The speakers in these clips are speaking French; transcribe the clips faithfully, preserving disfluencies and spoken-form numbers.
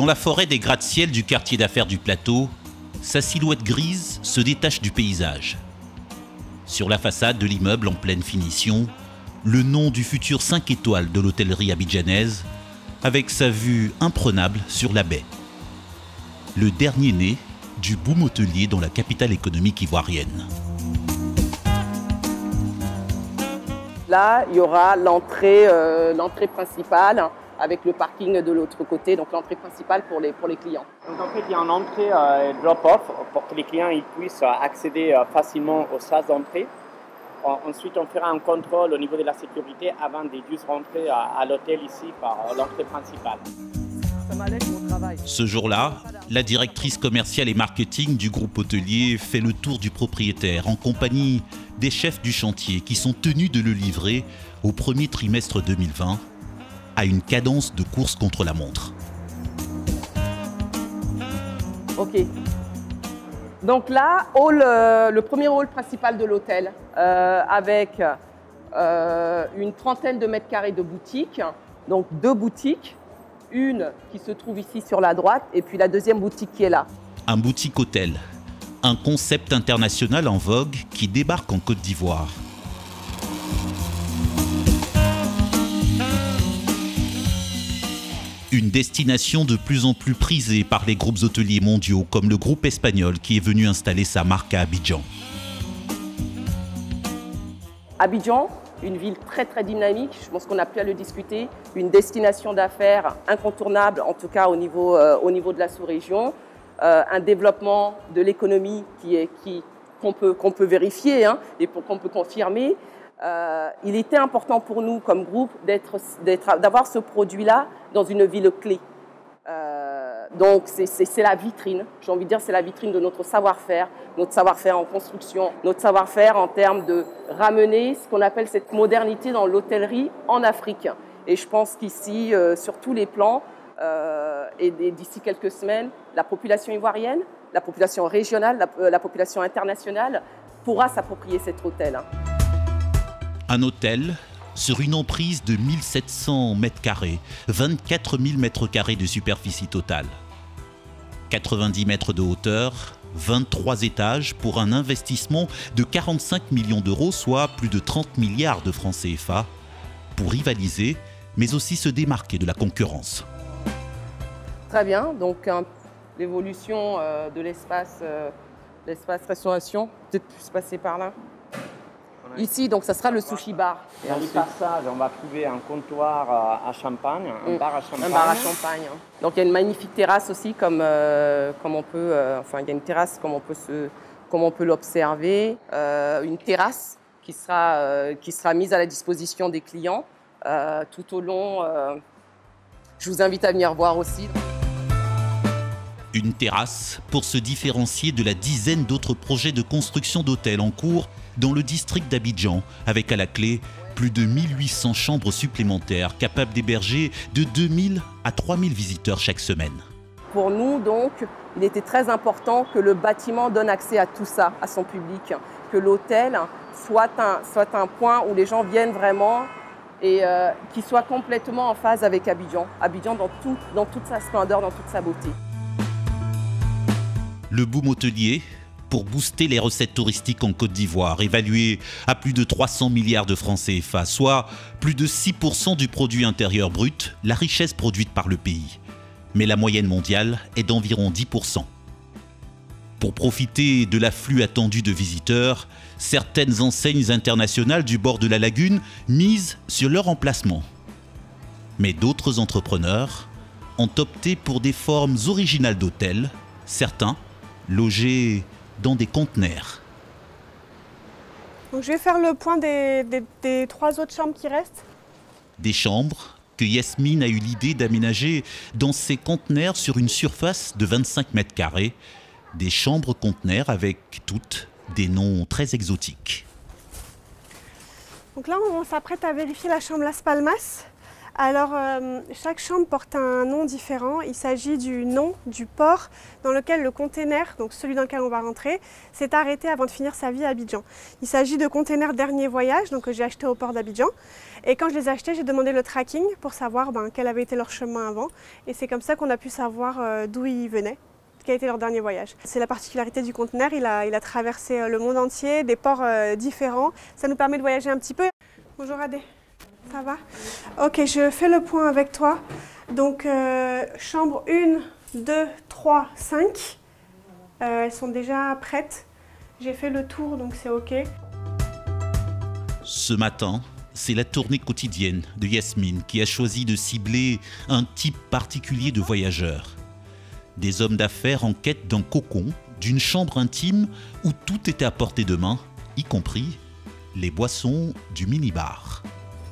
Dans la forêt des gratte-ciel du quartier d'affaires du Plateau, sa silhouette grise se détache du paysage. Sur la façade de l'immeuble en pleine finition, le nom du futur cinq étoiles de l'hôtellerie abidjanaise, avec sa vue imprenable sur la baie. Le dernier né du boom hôtelier dans la capitale économique ivoirienne. Là, il y aura l'entrée euh, l'entrée principale avec le parking de l'autre côté, donc l'entrée principale pour les, pour les clients. Donc en fait, il y a une entrée euh, drop-off pour que les clients ils puissent accéder euh, facilement aux salles d'entrée. Ensuite, on fera un contrôle au niveau de la sécurité avant de juste rentrer à, à l'hôtel ici par l'entrée principale. Ce jour-là, la directrice commerciale et marketing du groupe hôtelier fait le tour du propriétaire en compagnie des chefs du chantier qui sont tenus de le livrer au premier trimestre deux mille vingt à une cadence de course contre la montre. Ok. Donc là, hall, euh, le premier hall principal de l'hôtel euh, avec euh, une trentaine de mètres carrés de boutiques, donc deux boutiques, une qui se trouve ici sur la droite et puis la deuxième boutique qui est là. Un boutique hôtel, un concept international en vogue qui débarque en Côte d'Ivoire. Une destination de plus en plus prisée par les groupes hôteliers mondiaux comme le groupe espagnol qui est venu installer sa marque à Abidjan. Abidjan, une ville très très dynamique, je pense qu'on a pu à le discuter, une destination d'affaires incontournable en tout cas au niveau, euh, au niveau de la sous-région, euh, un développement de l'économie qui est, qui, qu'on peut, qu'on peut vérifier hein, et pour, qu'on peut confirmer. Euh, il était important pour nous comme groupe d'être, d'être, d'avoir ce produit-là dans une ville clé. Euh, donc c'est, c'est, c'est la vitrine, j'ai envie de dire c'est la vitrine de notre savoir-faire, notre savoir-faire en construction, notre savoir-faire en termes de ramener ce qu'on appelle cette modernité dans l'hôtellerie en Afrique. Et je pense qu'ici, euh, sur tous les plans, euh, et, et d'ici quelques semaines, la population ivoirienne, la population régionale, la, la population internationale pourra s'approprier cet hôtel. Un hôtel sur une emprise de mille sept cents mètres carrés, vingt-quatre mille mètres carrés de superficie totale. quatre-vingt-dix mètres de hauteur, vingt-trois étages pour un investissement de quarante-cinq millions d'euros, soit plus de trente milliards de francs C F A, pour rivaliser, mais aussi se démarquer de la concurrence. Très bien, donc hein, l'évolution euh, de l'espace, euh, l'espace restauration, peut-être plus passer par là. Ici, donc, ça sera le sushi bar. Dans le passage, on va trouver un comptoir à champagne, un mmh. bar à champagne. Un bar à champagne. Hein. Donc, il y a une magnifique terrasse aussi, comme, euh, comme on peut, euh, enfin, il y a une terrasse comme on peut, se, comme on peut l'observer. Euh, une terrasse qui sera, euh, qui sera mise à la disposition des clients euh, tout au long. Euh, je vous invite à venir voir aussi. Une terrasse pour se différencier de la dizaine d'autres projets de construction d'hôtels en cours dans le district d'Abidjan, avec à la clé plus de mille huit cents chambres supplémentaires capables d'héberger de deux mille à trois mille visiteurs chaque semaine. Pour nous, donc, il était très important que le bâtiment donne accès à tout ça, à son public, que l'hôtel soit un, soit un point où les gens viennent vraiment et euh, qui soit complètement en phase avec Abidjan. Abidjan dans, tout, dans toute sa splendeur, dans toute sa beauté. Le boom hôtelier pour booster les recettes touristiques en Côte d'Ivoire, évaluées à plus de trois cents milliards de francs C F A, soit plus de six pour cent du produit intérieur brut, la richesse produite par le pays. Mais la moyenne mondiale est d'environ dix pour cent. Pour profiter de l'afflux attendu de visiteurs, certaines enseignes internationales du bord de la lagune misent sur leur emplacement. Mais d'autres entrepreneurs ont opté pour des formes originales d'hôtels, certains logés dans des conteneurs. Donc je vais faire le point des, des, des trois autres chambres qui restent. Des chambres que Yasmine a eu l'idée d'aménager dans ces conteneurs sur une surface de vingt-cinq mètres carrés. Des chambres conteneurs avec toutes des noms très exotiques. Donc là, on s'apprête à vérifier la chambre Las Palmas Alors, euh, chaque chambre porte un nom différent. Il s'agit du nom du port dans lequel le container, donc celui dans lequel on va rentrer, s'est arrêté avant de finir sa vie à Abidjan. Il s'agit de containers dernier voyage, donc que j'ai acheté au port d'Abidjan. Et quand je les ai achetés, j'ai demandé le tracking pour savoir ben, quel avait été leur chemin avant. Et c'est comme ça qu'on a pu savoir euh, d'où ils venaient, quel a été leur dernier voyage. C'est la particularité du conteneur, il a, il a traversé le monde entier, des ports euh, différents. Ça nous permet de voyager un petit peu. Bonjour Adé. Ça va? Ok, je fais le point avec toi. Donc, euh, chambre un, deux, trois, cinq. Euh, elles sont déjà prêtes. J'ai fait le tour, donc c'est ok. Ce matin, c'est la tournée quotidienne de Yasmine qui a choisi de cibler un type particulier de voyageurs. Des hommes d'affaires en quête d'un cocon, d'une chambre intime où tout était à portée de main, y compris les boissons du minibar.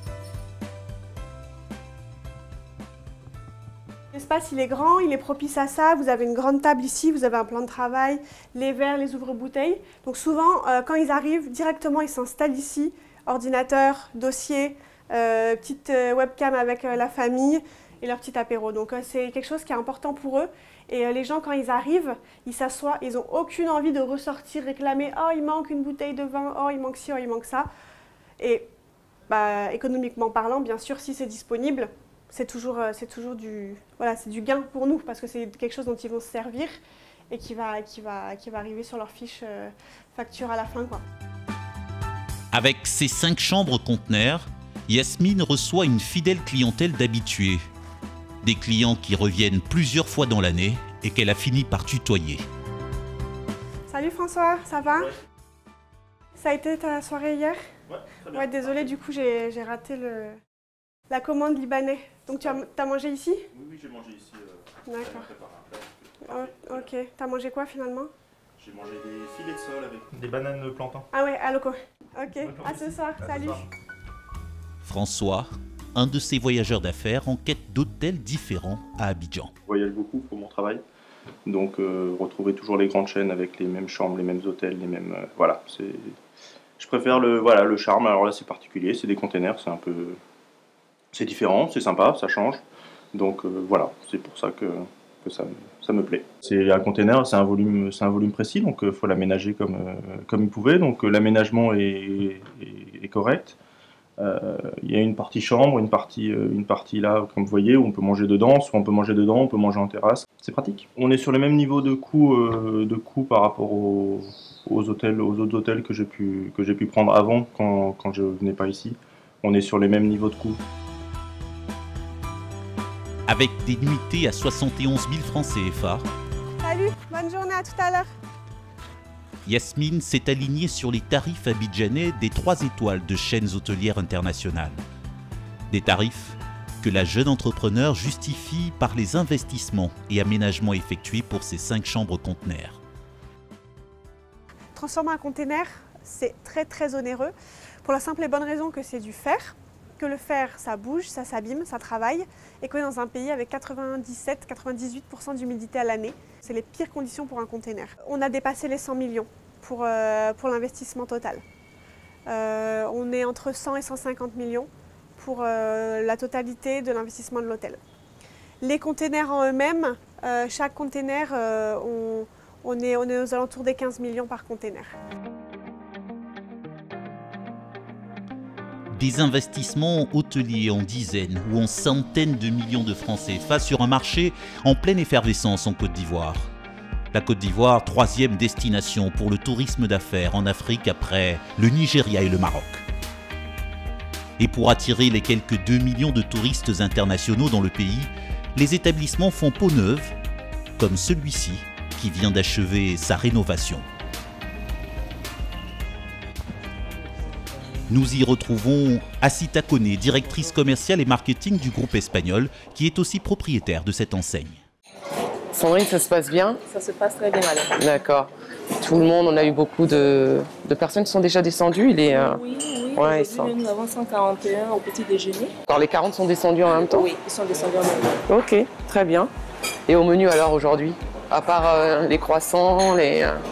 L'espace, il est grand, il est propice à ça. Vous avez une grande table ici, vous avez un plan de travail, les verres, les ouvre-bouteilles. Donc souvent, euh, quand ils arrivent, directement, ils s'installent ici. Ordinateur, dossier, euh, petite euh, webcam avec euh, la famille et leur petit apéro. Donc euh, c'est quelque chose qui est important pour eux. Et euh, les gens, quand ils arrivent, ils s'assoient, ils n'ont aucune envie de ressortir, réclamer « Oh, il manque une bouteille de vin, oh, il manque ci, oh, il manque ça ». Et bah, économiquement parlant, bien sûr, si c'est disponible, c'est toujours, c'est toujours du, voilà, c'est du gain pour nous parce que c'est quelque chose dont ils vont se servir et qui va, qui va, qui va arriver sur leur fiche euh, facture à la fin, quoi. Avec ses cinq chambres conteneurs, Yasmine reçoit une fidèle clientèle d'habitués. Des clients qui reviennent plusieurs fois dans l'année et qu'elle a fini par tutoyer. Salut François, ça va? Ouais. Ça a été ta soirée hier? Ouais, très bien. Ouais, désolée, du coup j'ai raté le... la commande libanais. Donc tu as, t'as mangé ici? Oui, oui, j'ai mangé ici. Euh, D'accord. Oh, ok. T'as mangé quoi finalement? J'ai mangé des filets de sol avec des bananes plantains. Ah ouais, à loco. Ok, à ce soir, à salut. Ce soir. François, un de ces voyageurs d'affaires en quête d'hôtels différents à Abidjan. Je voyage beaucoup pour mon travail, donc euh, retrouver toujours les grandes chaînes avec les mêmes chambres, les mêmes hôtels, les mêmes... Euh, voilà, c'est... Je préfère le, voilà, le charme, alors là c'est particulier, c'est des containers, c'est un peu... C'est différent, c'est sympa, ça change. Donc euh, voilà, c'est pour ça que, que ça, ça me plaît. C'est un container, c'est un volume, c'est un volume précis, donc il euh, faut l'aménager comme, euh, comme il pouvait. Donc euh, l'aménagement est, est, est correct. Il euh, y a une partie chambre, une partie, euh, une partie là, comme vous voyez, où on peut manger dedans, soit on peut manger dedans, on peut manger en terrasse. C'est pratique. On est sur le même niveau de coût, euh, de coût par rapport aux, aux, hôtels, aux autres hôtels que j'ai pu, que j'ai pu prendre avant, quand, quand je venais pas ici. On est sur les mêmes niveaux de coût. Avec des nuitées à soixante et onze mille francs C F A. Salut, bonne journée, à tout à l'heure. Yasmine s'est alignée sur les tarifs abidjanais des trois étoiles de chaînes hôtelières internationales. Des tarifs que la jeune entrepreneur justifie par les investissements et aménagements effectués pour ses cinq chambres conteneurs. Transformer un container, c'est très très onéreux, pour la simple et bonne raison que c'est du fer. Que le fer, ça bouge, ça s'abîme, ça travaille, et qu'on est dans un pays avec quatre-vingt-dix-sept à quatre-vingt-dix-huit pour cent d'humidité à l'année. C'est les pires conditions pour un container. On a dépassé les cent millions pour, euh, pour l'investissement total. Euh, on est entre cent et cent cinquante millions pour euh, la totalité de l'investissement de l'hôtel. Les containers en eux-mêmes, euh, chaque container, euh, on, on, est, on est aux alentours des quinze millions par container. Des investissements hôteliers en dizaines ou en centaines de millions de francs C F A sur un marché en pleine effervescence en Côte d'Ivoire. La Côte d'Ivoire, troisième destination pour le tourisme d'affaires en Afrique après le Nigeria et le Maroc. Et pour attirer les quelques deux millions de touristes internationaux dans le pays, les établissements font peau neuve, comme celui-ci qui vient d'achever sa rénovation. Nous y retrouvons Asita Kone, directrice commerciale et marketing du groupe espagnol, qui est aussi propriétaire de cette enseigne. Sandrine, ça se passe bien? Ça se passe très bien, madame. D'accord. Tout le monde, on a eu beaucoup de, de personnes qui sont déjà descendues. Il est, euh... Oui, oui. Ouais, Aujourd'hui, nous avons cent quarante et un au petit déjeuner. Alors les quarante sont descendus en même temps? Oui, ils sont descendus en même temps. Ok, très bien. Et au menu alors aujourd'hui? À part euh, les croissants, les... Euh...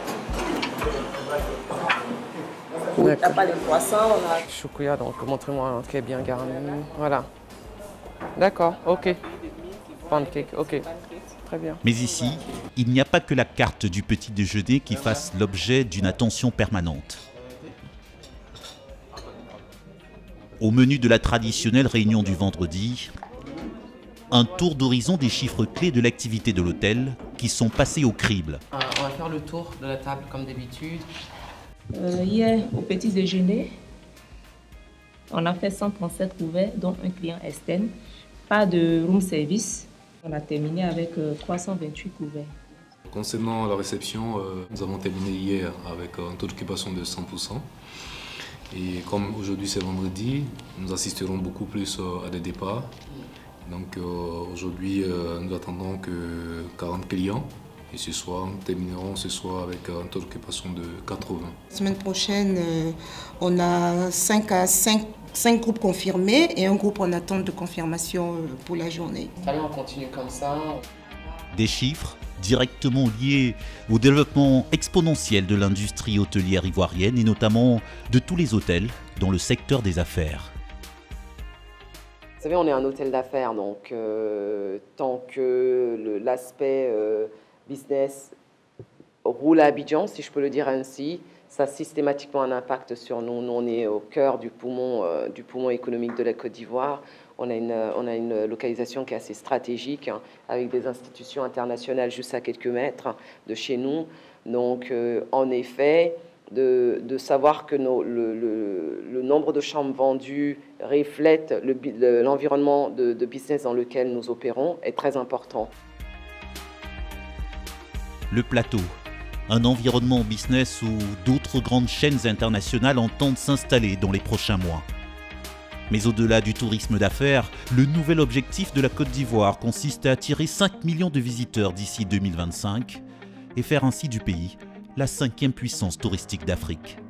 Oui, il n'y a pas les croissants, on a... Choukouya, donc montrez-moi un qui est bien garni. Voilà. D'accord, ok. Pancake, ok. Très bien. Mais ici, il n'y a pas que la carte du petit déjeuner qui fasse l'objet d'une attention permanente. Au menu de la traditionnelle réunion du vendredi, un tour d'horizon des chiffres clés de l'activité de l'hôtel qui sont passés au crible. Euh, on va faire le tour de la table comme d'habitude. Euh, hier, au petit déjeuner, on a fait cent trente-sept couverts, dont un client externe. Pas de room service. On a terminé avec euh, trois cent vingt-huit couverts. Concernant la réception, euh, nous avons terminé hier avec un taux d'occupation de cent pour cent. Et comme aujourd'hui c'est vendredi, nous assisterons beaucoup plus euh, à des départs. Donc euh, aujourd'hui, euh, nous attendons que quarante clients. Et ce soir, nous terminerons ce soir avec un taux d'occupation de quatre-vingts. La semaine prochaine, euh, on a cinq à cinq, cinq groupes confirmés et un groupe en attente de confirmation euh, pour la journée. Allez, on continue comme ça. Des chiffres directement liés au développement exponentiel de l'industrie hôtelière ivoirienne et notamment de tous les hôtels dans le secteur des affaires. Vous savez, on est un hôtel d'affaires, donc euh, tant que l'aspect euh, business roule à Abidjan, si je peux le dire ainsi, ça a systématiquement un impact sur nous. Nous, on est au cœur du poumon, euh, du poumon économique de la Côte d'Ivoire. On a, une, on a une localisation qui est assez stratégique, hein, avec des institutions internationales juste à quelques mètres de chez nous. Donc, euh, en effet, de, de savoir que nos, le, le, le nombre de chambres vendues reflète l'environnement le, de, de business dans lequel nous opérons est très important. Le plateau, un environnement business où d'autres grandes chaînes internationales entendent s'installer dans les prochains mois. Mais au-delà du tourisme d'affaires, le nouvel objectif de la Côte d'Ivoire consiste à attirer cinq millions de visiteurs d'ici deux mille vingt-cinq et faire ainsi du pays la cinquième puissance touristique d'Afrique.